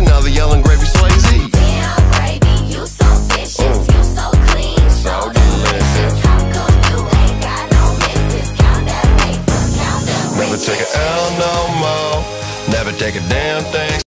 another yelling gravy Swayze. Damn, gravy, you so vicious, you so clean, so delicious. How come you ain't got no misses? Count that paper, count them Never riches. take a L no more. Never take a damn thing.